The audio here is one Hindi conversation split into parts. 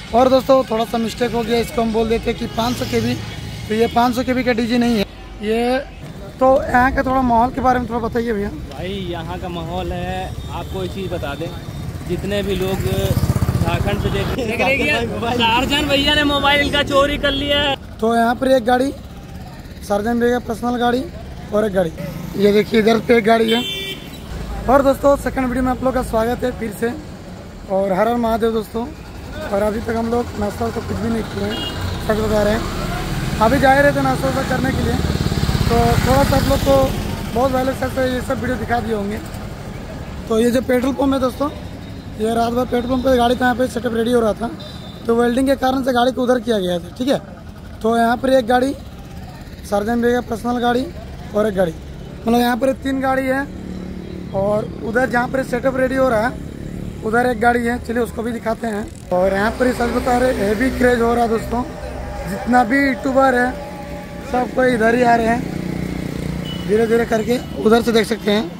और दोस्तों थोड़ा सा मिस्टेक हो गया, इसको हम बोल देते कि 500 kb, तो ये 500 kb का डीजे नहीं है ये। तो यहाँ का थोड़ा माहौल के बारे में थोड़ा बताइए भैया। भाई यहाँ का माहौल है, आपको एक चीज़ बता दें, जितने भी लोग झारखंड से देख रहे हैं, सार्जन भैया ने मोबाइल का चोरी कर लिया है। तो यहाँ पर एक गाड़ी सार्जन भैया पर्सनल गाड़ी और एक गाड़ी, ये देखिए इधर पे एक गाड़ी है। और दोस्तों सेकंड वीडियो में आप लोग का स्वागत है फिर से, और हर हर महादेव दोस्तों। और अभी तक हम लोग नाश्ता तो कुछ भी नहीं किए हैं, सच बता रहे हैं। अभी जा रहे थे नाश्ता करने के लिए, तो थोड़ा सा आप लोग को बहुत पहले से ये सब वीडियो दिखा दिए होंगे। तो ये जो पेट्रोल पंप है दोस्तों, ये रात भर पेट्रोल पंप पे गाड़ी का यहाँ पे सेटअप रेडी हो रहा था, तो वेल्डिंग के कारण से गाड़ी को उधर किया गया था, ठीक है। तो यहाँ पर एक गाड़ी सार्जन भैया पर्सनल गाड़ी और एक गाड़ी, मतलब यहाँ पर 3 गाड़ी है। और उधर जहाँ पर सेटअप रेडी हो रहा है उधर एक गाड़ी है, चलिए उसको भी दिखाते हैं। और यहाँ पर सच बता रहे हेवी क्रेज हो रहा है दोस्तों, जितना भी यूट्यूबर है सब कोई इधर ही आ रहे हैं धीरे धीरे करके। उधर से देख सकते हैं,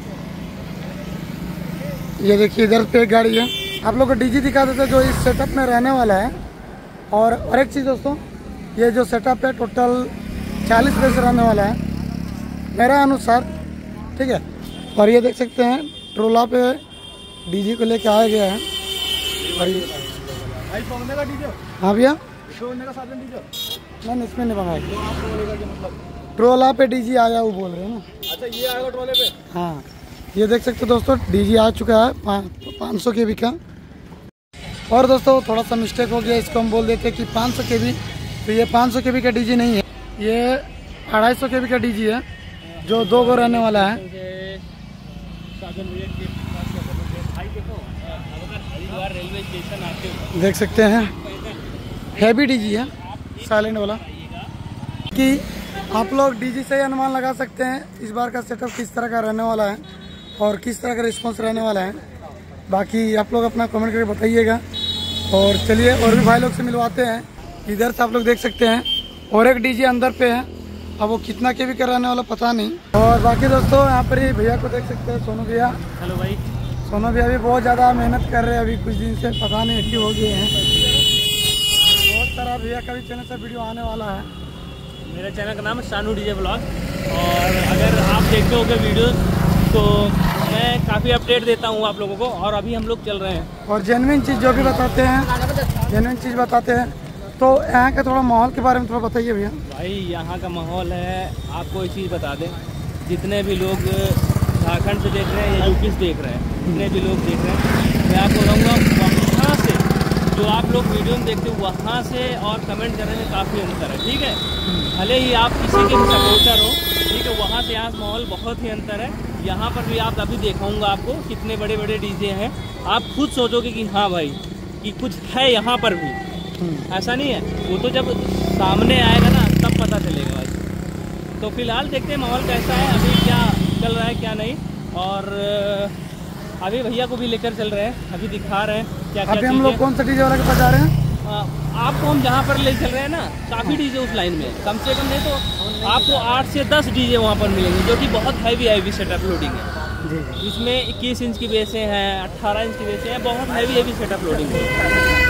ये देखिए इधर पे एक गाड़ी है। आप लोग को डीजी दिखा देते जो इस सेटअप में रहने वाला है। और एक चीज़ दोस्तों, ये जो सेटअप है टोटल 40 पैसे से रहने वाला है मेरा अनुसार, ठीक है। और ये देख सकते हैं ट्रोला पे डीजे को लेके आया गया है। हाँ भैया, मैंने इसमें नहीं मंगाया, ट्रोला पे डीजे आया वो बोल रहे हैं ना। अच्छा ये आएगा ट्रोले पे। हाँ ये देख सकते हो दोस्तों डीजे आ चुका है 500 kb का। और दोस्तों थोड़ा सा मिस्टेक हो गया, इसको हम बोल देते कि 500 kb, तो ये 500 kb का डीजे नहीं है, ये 250 kb का डीजे है जो 2 गो रहने वाला है। रेलवे स्टेशन आते हो देख सकते हैं हैवी डीजी है साइलेंट वाला। कि आप लोग डीजी से ही अनुमान लगा सकते हैं इस बार का सेटअप किस तरह का रहने वाला है और किस तरह का रिस्पांस रहने वाला है। बाकी आप लोग अपना कमेंट करके बताइएगा। और चलिए और भी भाई लोग से मिलवाते हैं। इधर से आप लोग देख सकते हैं और एक डीजे अंदर पे है, अब वो कितना केवी का रहने वाला पता नहीं। और बाकी दोस्तों यहाँ पर ही भैया को देख सकते हैं, सोनू भैया। हेलो भाई। सोनू भैया भी बहुत ज़्यादा मेहनत कर रहे हैं, अभी कुछ दिन से पता नहीं एक्टिव हो गए हैं। बहुत सारा भैया का भी चैनल से वीडियो आने वाला है। मेरे चैनल का नाम है शानू डीजे ब्लॉग, और अगर आप देखते होंगे वीडियोस तो मैं काफ़ी अपडेट देता हूँ आप लोगों को। और अभी हम लोग चल रहे हैं और जेन्युइन चीज़ जो भी बताते हैं, जेन्युइन चीज़ बताते हैं। तो यहाँ का थोड़ा माहौल के बारे में थोड़ा बताइए भैया। भाई यहाँ का माहौल है, आपको एक चीज़ बता दें, जितने भी लोग झारखंड से देख रहे हैं या यूपी से देख रहे हैं, जितने भी लोग देख रहे हैं, मैं आपको कहूँगा वहाँ से जो आप लोग वीडियो में देखते हो वहाँ से और कमेंट करने में काफ़ी अंतर है, ठीक है। भले ही आप किसी के भी सपोर्टर हो, ठीक है, वहाँ से यहाँ माहौल बहुत ही अंतर है। यहाँ पर भी आप अभी दिखाऊँगा आपको कितने बड़े बड़े डीजे हैं, आप खुद सोचोगे कि हाँ भाई कि कुछ है यहाँ पर भी, ऐसा नहीं है। वो तो जब सामने आएगा ना तब पता चलेगा भाई। तो फिलहाल देखते हैं माहौल कैसा है, अभी क्या चल रहा है क्या नहीं। और अभी भैया को भी लेकर चल रहे हैं, अभी दिखा रहे हैं क्या क्या। अभी हम लोग कौन सा डीजे वाला के पास जा रहे हैं? आपको हम जहाँ पर ले चल रहे हैं ना, काफ़ी डीजे उस लाइन में, कम से कम नहीं तो आपको 8 से 10 डीजे वहाँ पर मिलेंगे, जो कि बहुत हैवी सेटअप लोडिंग है। इसमें 21 इंच की बेसें हैं, 18 इंच की बेसें हैं, बहुत हैवी सेटअप लोडिंग है।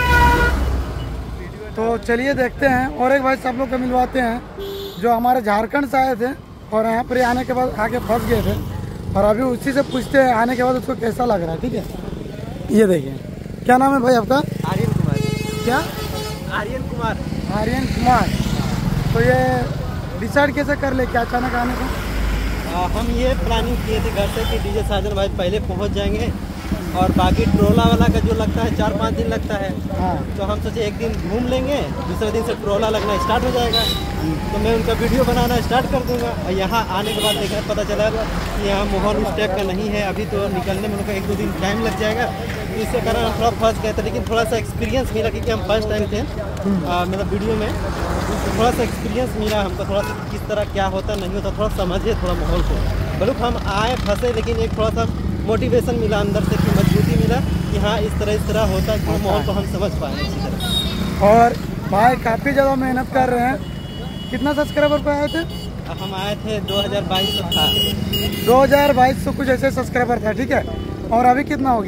तो चलिए देखते हैं। और एक भाई सब लोग को मिलवाते हैं जो हमारे झारखंड से आए थे और यहाँ पर आने के बाद आके फंस गए थे, और अभी उसी से पूछते हैं आने के बाद उसको कैसा लग रहा है, ठीक है। ये देखिए, क्या नाम है भाई आपका? आर्यन कुमार। क्या? आर्यन कुमार। आर्यन कुमार। तो ये डिसाइड कैसे कर ले क्या अचानक आने को? हम ये प्लानिंग किए थे घर से कि डीजे साजन भाई पहले पहुंच जाएंगे, और बाकी ट्रोला वाला का जो लगता है 4-5 दिन लगता है। हाँ। तो हम सोचे एक दिन घूम लेंगे, दूसरे दिन से ट्रोला लगना स्टार्ट हो जाएगा, तो मैं उनका वीडियो बनाना स्टार्ट कर दूंगा। और यहाँ आने के बाद देखा पता चला कि यहाँ माहौल उस टाइप का नहीं है, अभी तो निकलने में उनका 1-2 दिन टाइम लग जाएगा। तो इसके कारण हम थोड़ा फंस गए थे, लेकिन थोड़ा सा एक्सपीरियंस मिला क्योंकि हम फर्स्ट टाइम थे मतलब वीडियो में, तो थोड़ा सा एक्सपीरियंस मिला हमको, थोड़ा सा किस तरह क्या होता नहीं होता, थोड़ा समझे थोड़ा माहौल को। बल्कि हम आए फंसे, लेकिन एक थोड़ा सा मोटिवेशन मिला अंदर से, कि मजबूती मिला कि हाँ इस तरह होता है, तो माहौल को हम समझ पाए इसी तरह। और भाई काफ़ी ज़्यादा मेहनत कर रहे हैं। कितना सब्सक्राइबर पे आए थे? हम आए थे 2022 था। 2022 कुछ ऐसे सब्सक्राइबर था, ठीक है। और अभी कितना हो गया?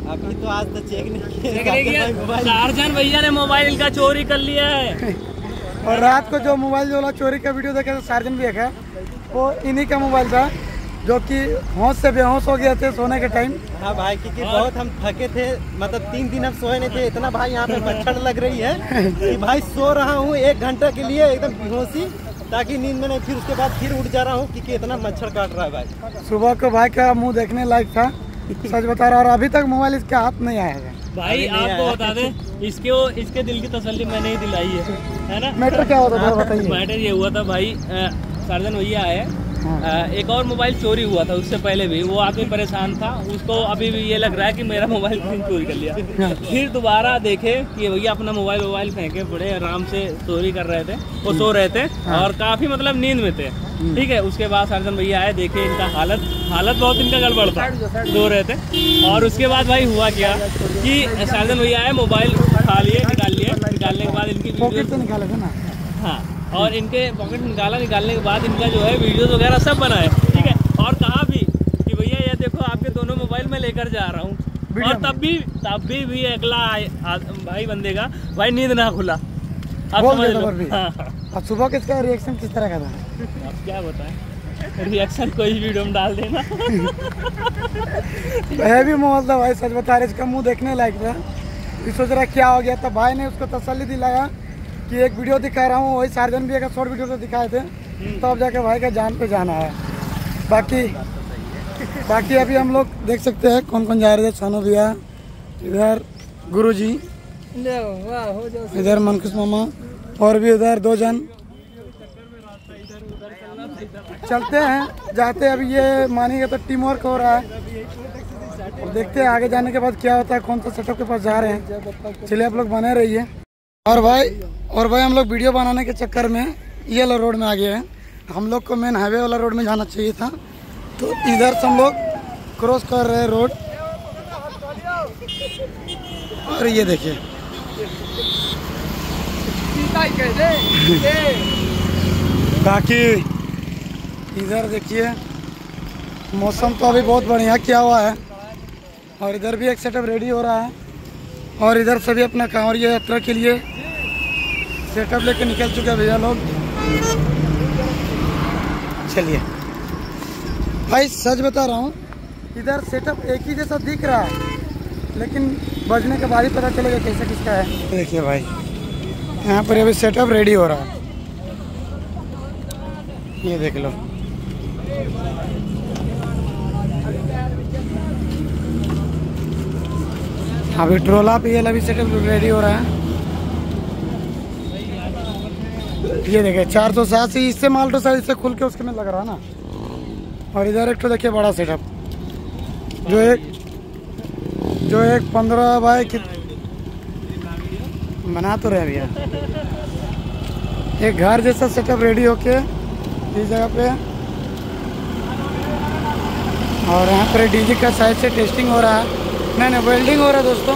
अभी तो आज तक चेक नहीं देख किया लीजिए, शाहजहान भैया ने मोबाइल इनका चोरी कर लिया है। और रात को जो मोबाइल जो वाला चोरी का वीडियो देखा सार्जन भी देखा, वो इन्हीं का मोबाइल था जो कि होश से बेहोश हो गए थे सोने के टाइम। हाँ भाई, क्योंकि बहुत हम थके थे, मतलब 3 दिन हम सोए नहीं थे। इतना भाई यहाँ पे मच्छर लग रही है कि भाई सो रहा हूँ 1 घंटा के लिए एकदम बेहोशी, ताकि नींद में नहीं, फिर उसके बाद फिर उठ जा रहा हूँ क्योंकि इतना मच्छर काट रहा है भाई। सुबह को भाई का मुंह देखने लायक था, सच बता रहा। और अभी तक मोबाइल इसके हाथ नहीं आया है भाई। आपको बता दें, इसके दिल की तसल्ली मैंने ही दिलाई है ना। मैटर क्या होता था बताइए। मैटर ये हुआ था भाई, सार्जन भैया आए, एक और मोबाइल चोरी हुआ था उससे पहले भी। वो आदमी परेशान था, उसको अभी भी ये लग रहा है कि मेरा मोबाइल चोरी कर लिया। फिर दोबारा देखे कि भैया अपना मोबाइल फेंके, बड़े आराम से चोरी कर रहे थे, वो सो रहे थे और काफी मतलब नींद में थे। ठीक है, उसके बाद सार्जन भैया आए, देखे इनका हालत बहुत इनका गड़बड़ था, सो रहे थे। और उसके बाद भाई हुआ क्या कि सार्जन भैया आए, मोबाइल उठा लिए, निकालने के बाद इनकी पॉकेट से निकाले थे ना। हाँ, और इनके पॉकेट निकालने के बाद इनका जो है वीडियोस वगैरह सब बनाए। ठीक है, और कहा भी कि भैया ये देखो आपके दोनों मोबाइल में लेकर जा रहा हूँ। और तब भी अगला भाई बंदे का भाई नींद ना खुला। आप समझ लो। हाँ। और सुबह किसका रिएक्शन किस तरह का था? अब क्या बताएं, रिएक्शन कोई वीडियो में डाल देना। भी मोबाइल था भाई, सच बता रहे, इसका मुंह देखने लायक था। सोच रहा क्या हो गया, तब भाई ने उसको तसल्ली दिलाया कि एक वीडियो दिखा रहा हूँ, वही सार्जन भी का शॉर्ट वीडियो तो दिखाए थे, तब जाके भाई का जान पे जाना है। बाकी अभी हम लोग देख सकते हैं कौन कौन जा रहे थे। सोनू भैया, इधर गुरुजी, इधर मनकुश मामा, और भी उधर 2 जन। चलते हैं, जाते हैं। अभी ये मानिएगा तो टीम वर्क हो रहा है, और देखते हैं आगे जाने के बाद क्या होता है, कौन सा सेटअप के पास जा रहे हैं। चलिए आप लोग बने रहिए। और भाई हम लोग वीडियो बनाने के चक्कर में ये वाला रोड में आ गए हैं। हम लोग को मेन हाईवे वाला रोड में जाना चाहिए था, तो इधर से हम लोग क्रॉस कर रहे हैं रोड। और ये देखिए बाकी इधर देखिए मौसम तो अभी बहुत बढ़िया किया हुआ है, और इधर भी एक सेटअप रेडी हो रहा है। और इधर से भी अपना कांवरिया यात्रा के लिए सेटअप लेके निकल चुके हैं भैया लोग। चलिए भाई, सच बता रहा हूँ, इधर सेटअप एक ही जैसा दिख रहा है, लेकिन बजने के बाद ही पता चलेगा कैसा किसका है। देखिए भाई, यहाँ पर अभी सेटअप रेडी हो रहा है, ये देख लो। अभी ट्रोला पे ये अभी सेटअप रेडी हो रहा है। ये देखिए 407 से इससे माल्टो साइज से खुल के उसके में लग रहा है ना। और इधर एक तो देखिए बड़ा सेटअप, जो एक 15 बाय बना तो रहे भैया। एक घर जैसा सेटअप रेडी होके इस जगह पे, और यहाँ पर डीजे का साइड से टेस्टिंग हो रहा है, नहीं वेल्डिंग हो रहा है दोस्तों।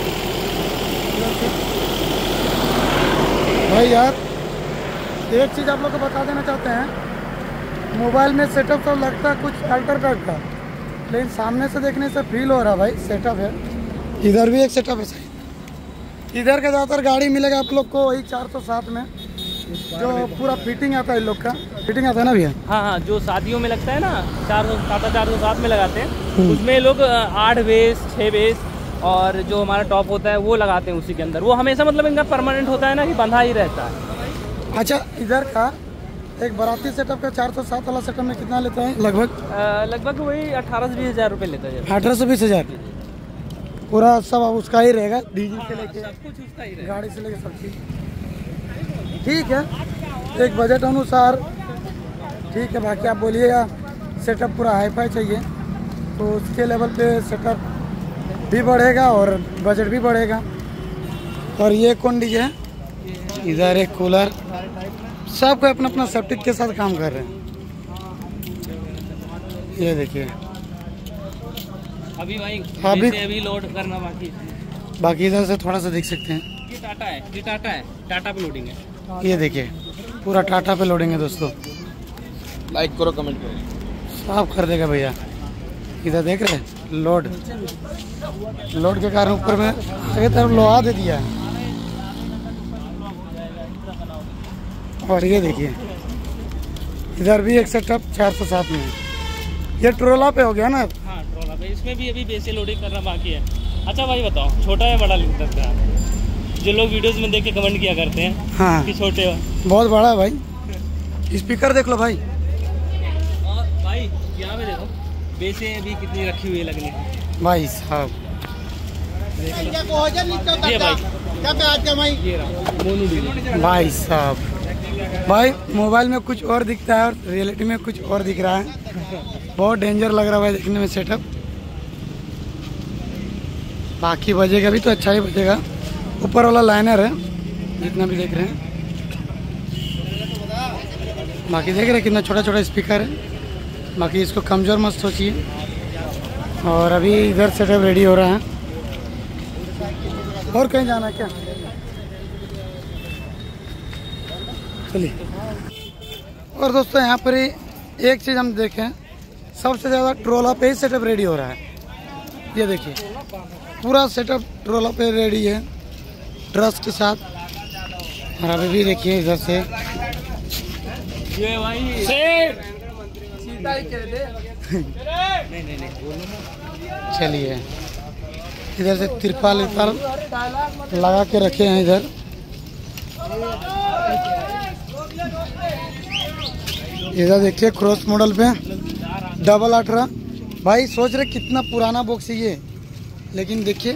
भाई यार एक चीज़ आप लोग को बता देना चाहते हैं, मोबाइल में सेटअप तो लगता है कुछ अल्टर टाइप का, लेकिन सामने से देखने से फील हो रहा है भाई सेटअप है। इधर भी एक सेटअप है सही। इधर का ज़्यादातर गाड़ी मिलेगा आप लोग को वही 407 में, जो पूरा फिटिंग आता है, इन लोग का फिटिंग आता है ना भैया। हाँ, जो शादियों में लगता है ना, 407 में लगाते हैं, उसमें लोग 8 बेस 6 बेस और जो हमारा टॉप होता है वो लगाते हैं उसी के अंदर। वो हमेशा मतलब इनका परमानेंट होता है ना, कि बंधा ही रहता है। अच्छा, इधर का एक बाराती सेटअप का 407 वाला सेटअप में कितना लेते हैं लगभग वही 18 से 20 हज़ार रुपये लेता है। 18 से 20 हज़ार पूरा सब उसका ही रहेगा, डीजल से लेके सब कुछ उसका ही गाड़ी से लेके सब चीज़ ठीक है, एक बजट अनुसार ठीक है। बाकी आप बोलिएगा सेटअप पूरा हाई फाई चाहिए तो उसके लेवल पे सेटअप भी बढ़ेगा और बजट भी बढ़ेगा। और ये कौन डीजे है, इधर एक कूलर, सब कोई अपना अपना सेफ्टी के साथ काम कर रहे हैं। ये देखिए अभी भाई अभी लोड करना बाकी इधर से थोड़ा सा देख सकते हैं। ये टाटा है, टाटा पे लोडिंग है। ये देखिए पूरा टाटा पे लोडिंग है दोस्तों। लाइक करो, कमेंट करो, साफ कर देगा भैया। इधर देख रहे हैं लोड के कारण ऊपर में आगे तरफ लोहा दे दिया है। और ये देखिए इधर भी एक सेटअप 407 में। ये ट्रोला पे हो गया ना। हाँ ट्रोला पे, इसमें भी अभी बेसिक लोडिंग करना बाकी है। अच्छा भाई बताओ, छोटा या बड़ा लिख सकते हैं? जो लोग वीडियोस में देख के कमेंट किया करते हैं हाँ कि छोटे हो। बहुत बड़ा है भाई। स्पीकर देख लो भाई। और भाई यहाँ पे देखो बेसे अभी कितनी रखी हुई है लगने की। भाई साहब ये भाई ये रहा मोनू डीजल। भाई साहब भाई मोबाइल में कुछ और दिखता है और रियलिटी में कुछ और दिख रहा है। बहुत डेंजर लग रहा है भाई देखने में सेटअप। बाकी बजेगा भी तो अच्छा ही बजेगा। ऊपर वाला लाइनर है जितना भी देख रहे हैं। बाकी देख रहे हैं कितना छोटा छोटा स्पीकर है। बाकी इसको कमज़ोर मत सोचिए। और अभी इधर सेटअप रेडी हो रहा है। और कहीं जाना है क्या? चलिए। और दोस्तों यहाँ पर ही एक चीज़ हम देखें, सबसे ज़्यादा ट्रोला पे ही सेटअप रेडी हो रहा है। ये देखिए पूरा सेटअप ट्रोला पे रेडी है ट्रस के साथ। और अभी भी देखिए इधर से ये भाई नहीं चलिए इधर से तिरपाल लगा के रखे हैं इधर। इधर देखिए क्रॉस मॉडल पे डबल 18। भाई सोच रहे कितना पुराना बॉक्स है ये, लेकिन देखिए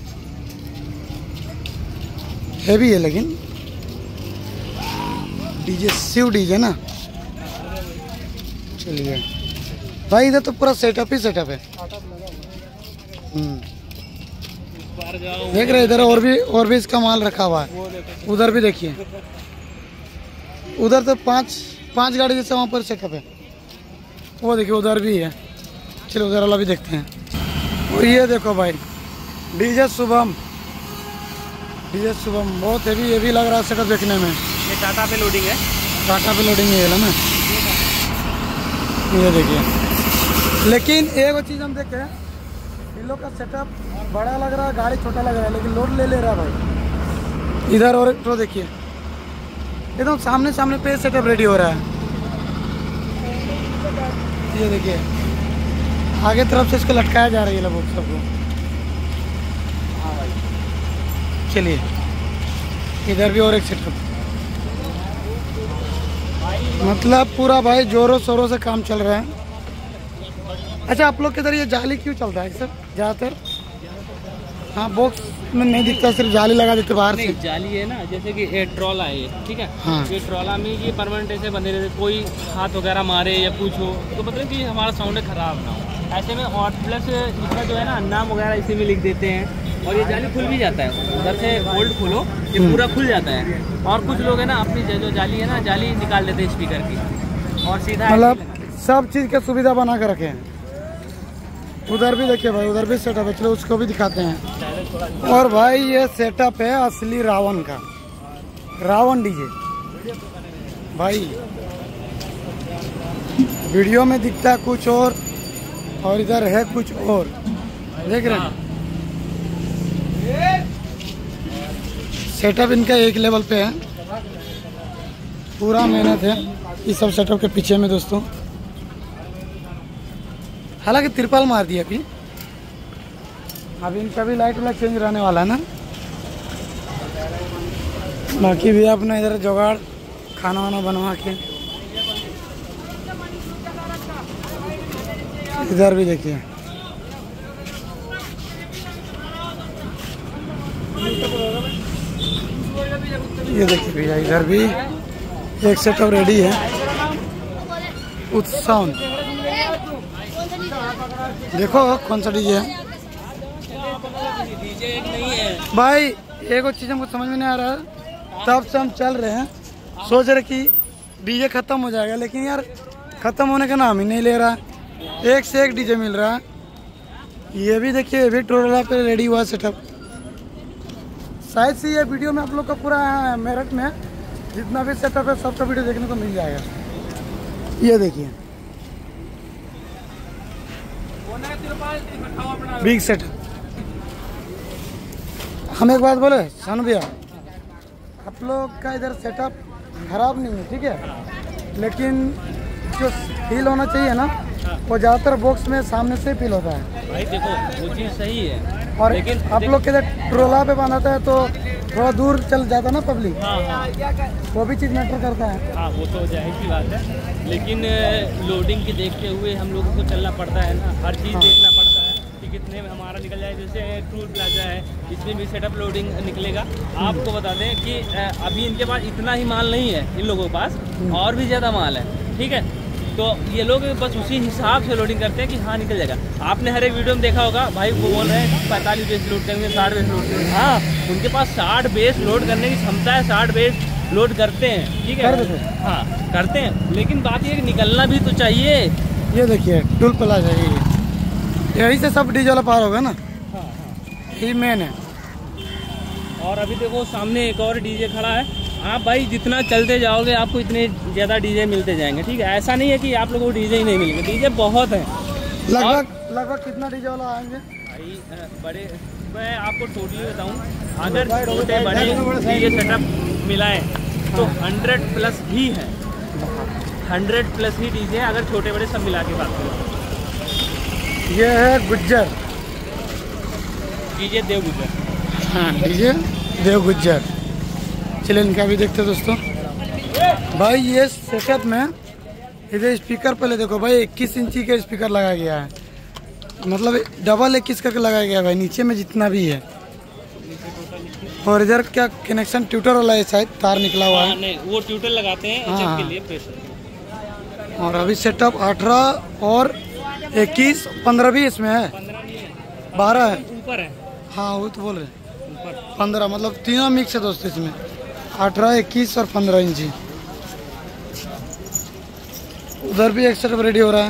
हैवी है। लेकिन डीजे शिव डीजे ना। चलिए भाई इधर तो पूरा सेटअप ही सेटअप है। देख रहे इधर और भी इसका माल रखा हुआ है। उधर भी देखिए, उधर तो पांच गाड़ी जैसा वहाँ पर सेटअप है। वो देखिए उधर भी है। चलो उधर वाला भी देखते हैं। और ये देखो भाई डीजे शुभम बहुत हेवी लग रहा है सेटअप देखने में। ये टाटा पे लोडिंग है। टाटा पे लोडिंग है ना। ये देखिए लेकिन एक चीज़ हम देखें, इन लोग का सेटअप बड़ा लग रहा है, गाड़ी छोटा लग रहा है, लेकिन लोड ले रहा है भाई। इधर और एक तो देखिए एकदम सामने पे सेटअप रेडी हो रहा है। ये देखिए आगे तरफ से इसको लटकाया जा रही है लोग सबको। चलिए इधर भी और एक सेटअप, मतलब पूरा भाई जोरों शोरों से काम चल रहा है। अच्छा आप लोग के इधर ये जाली क्यों चलता है सर ज़्यादातर? हाँ बॉक्स में नहीं दिखता, सिर्फ जाली लगा देते बाहर से। जाली है ना, जैसे कि ये ट्रॉला है ये, ठीक है। हाँ। ये ट्रॉला में ये परमानेंट ऐसे बंधे रहते, कोई हाथ वगैरह मारे या कुछ हो तो मतलब कि हमारा साउंड खराब ना हो। ऐसे में और प्लस इसका जो है ना नाम वगैरह इसी में लिख देते हैं। और ये जाली खुल भी जाता है, उधर से बोल्ट खोलो ये पूरा खुल जाता है। और कुछ लोग है ना अपनी जो जाली है ना, जाली निकाल देते हैं स्पीकर की और सीधा मतलब सब चीज़ का सुविधा बना कर रखे हैं। उधर भी देखिए भाई, उधर भी सेटअप है, चलो उसको भी दिखाते हैं। और भाई ये सेटअप है असली रावण का, रावण डीजे भाई। वीडियो में दिखता है कुछ और इधर है कुछ और, देख रहे हैं। सेटअप इनका एक लेवल पे है, पूरा मेहनत है इस सब सेटअप के पीछे में दोस्तों। हालांकि तिरपाल मार दिया अभी इनका भी लाइट वाला चेंज रहने वाला है ना। बाकी भी अपना इधर जुगाड़ खाना वाना बनवा के। इधर भी देखिए ये देखिए भैया, इधर भी एक सेटअप रेडी है उत्साह। देखो कौन सा डीजे है भाई। एक चीज़ हमको समझ में नहीं आ रहा, तब से हम चल रहे हैं सोच रहे कि डीजे ख़त्म हो जाएगा, लेकिन यार ख़त्म होने का नाम ही नहीं ले रहा। एक से एक डीजे मिल रहा है। ये भी देखिए, ये भी ट्रोला पे रेडी हुआ सेटअप। शायद से ये वीडियो में आप लोग का पूरा मेरठ में जितना भी सेटअप है सबका वीडियो देखने को मिल जाएगा। ये देखिए बिग सेटअप। हम एक बात बोले सन भैया, आप लोग का इधर सेटअप खराब नहीं है, ठीक है, लेकिन जो फील होना चाहिए ना वो ज़्यादातर बॉक्स में सामने से फील होता है भाई। देखो वो चीज़ सही है, और लेकिन आप लोग के इधर ट्रोला पे बनाता है तो थोड़ा दूर चल जाता है ना पब्लिक, हाँ वो भी चीज़ मैटर करता है। हाँ, वो तो जाहिर सी बात है, लेकिन लोडिंग के देखते हुए हम लोगों को चलना पड़ता है ना, हर चीज़ देखना पड़ता है कि कितने में हमारा निकल जाए। जैसे टूल प्लाजा है, इसमें भी सेटअप लोडिंग निकलेगा। आपको बता दें कि अभी इनके पास इतना ही माल नहीं है, इन लोगों के पास और भी ज़्यादा माल है, ठीक है। तो ये लोग बस उसी हिसाब से लोडिंग करते हैं कि हाँ निकल जाएगा। आपने हर एक वीडियो में देखा होगा भाई, वो बोल रहे हैं 45 बेस लोड करेंगे, 60 बेस लोड करेंगे। हाँ, उनके पास 60 बेस लोड करने की क्षमता है, 60 बेस लोड करते हैं, ठीक है, हाँ करते हैं, लेकिन बात ये कि निकलना भी तो चाहिए। ये देखिए टूल प्लाजा, यही से सब डीजल पार होगा ना, हाँ, ये मेन है। और अभी देखो सामने एक और डीजे खड़ा है। आप भाई जितना चलते जाओगे आपको इतने ज़्यादा डीजे मिलते जाएंगे, ठीक है। ऐसा नहीं है कि आप लोगों को डीजे ही नहीं मिलेंगे, डीजे बहुत हैं। लगभग कितना डीजे वाला आएंगे भाई बड़े, मैं आपको टोटली बताऊं, अगर छोटे बड़े डीजे सेटअप मिलाएं तो 100 प्लस ही है, 100 प्लस ही डीजे, अगर छोटे बड़े सब मिला के बात करें। ये है गुज्जर, डीजे देव गुज्जर। हाँ डीजे देव गुज्जर। चलिए इनका भी देखते हैं दोस्तों। भाई ये सेटअप में इधर स्पीकर पहले देखो भाई, 21 इंची का स्पीकर लगाया गया है, मतलब डबल 21 करके लगाया गया है भाई, नीचे में जितना भी है। और इधर क्या कनेक्शन ट्यूटर वाला है, शायद तार निकला हुआ है। नहीं, वो ट्यूटर लगाते हैं हाँ, के लिए प्रेशर। और अभी सेटअप 18 और 21 15 भी इसमें है, 12 है ऊपर है। हाँ वो तो बोल रहे ऊपर 15, मतलब तीनों मिक्स है दोस्तों इसमें, 18, 21 और 15 इंची। उधर भी एक सेटअप रेडी हो रहा है,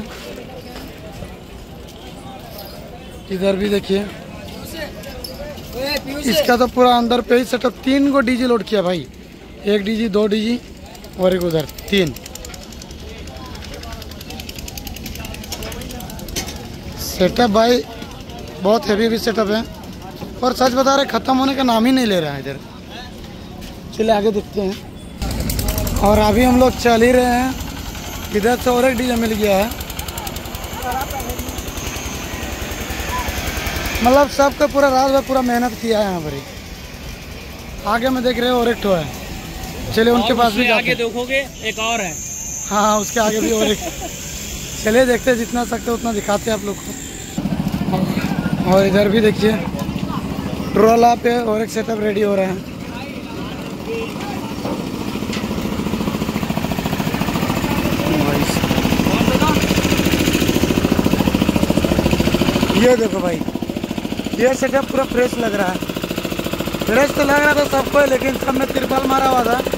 इधर भी देखिए। इसका तो पूरा अंदर पे ही सेटअप, 3 को डीजी लोड किया भाई, 1 डीजी 2 डीजी और एक उधर 3। सेटअप भाई बहुत हैवी भी सेटअप है, और सच बता रहे खत्म होने का नाम ही नहीं ले रहा है इधर। चलिए आगे देखते हैं। और अभी हम लोग चल ही रहे हैं, इधर से और एक डीजे मिल गया है, मतलब सबका पूरा रात भर पूरा मेहनत किया है यहाँ पर ही। आगे में देख रहे हो और एक ठो है, चलिए उनके पास भी आगे देखोगे एक और है। हाँ उसके आगे भी और एक। चलिए देखते हैं, जितना सकते उतना दिखाते हैं आप लोग को। और इधर भी देखिए ट्रोला पे और एक सेटअप रेडी हो रहा है। ये देखो भाई, ये सेटअप पूरा फ्रेश लग रहा है, फ्रेश तो लग रहा था सबको, लेकिन सब में तिरपाल मारा हुआ था।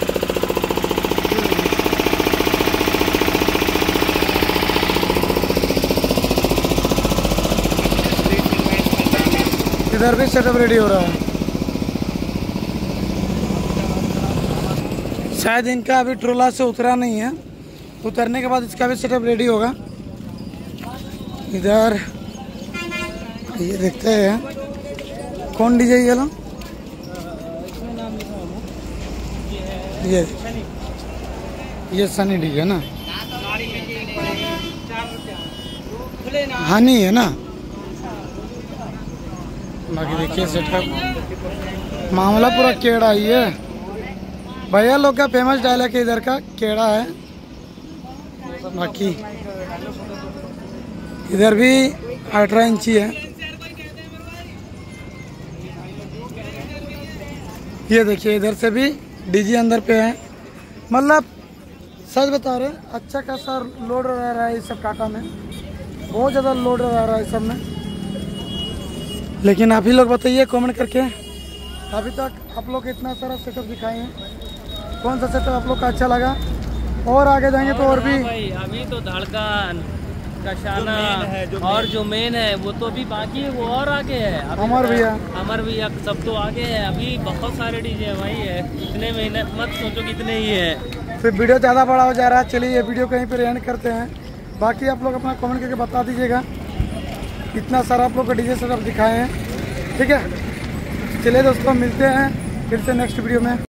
इधर भी सेटअप रेडी हो रहा है, शायद इनका अभी ट्रोला से उतरा नहीं है, उतरने के बाद इसका भी सेटअप रेडी होगा। इधर ये देखते हैं कौन डीजे ये लो, ये सनी डीजे ना, हनी है ना। बाकी देखिए सेटअप, मामला पूरा केड़ा ही है भैया लोग का, फेमस डायलॉग है इधर का, केड़ा है। बाकी इधर भी 18 इंची है। ये देखिए इधर से भी डीजी अंदर पे है, मतलब सच बता रहे अच्छा खासा लोड रह रहा है इस सब टाटा में, बहुत ज़्यादा लोड रह रहा है इस सब में। लेकिन आप ही लोग बताइए कमेंट करके, अभी तक आप लोग इतना सारा सेटअप दिखाए हैं, कौन सा सेटअप आप लोग का अच्छा लगा, और आगे जाएंगे तो और भी। भाई अभी तो धड़कन कशाना और जो मेन है वो तो अभी बाकी है, वो और आगे है। अमर भैया, अमर भैया सब तो आगे है, अभी बहुत सारे डीजे है भाई है, इतने मेहनत मत सोचो कितने ही है। फिर वीडियो ज़्यादा बड़ा हो जा रहा है। चलिए ये वीडियो कहीं पर एंड करते हैं, बाकी आप लोग अपना कमेंट करके बता दीजिएगा इतना सारा आप लोग को डीजे सेटअप दिखाए हैं। ठीक है, चलिए दोस्तों मिलते हैं फिर से नेक्स्ट वीडियो में।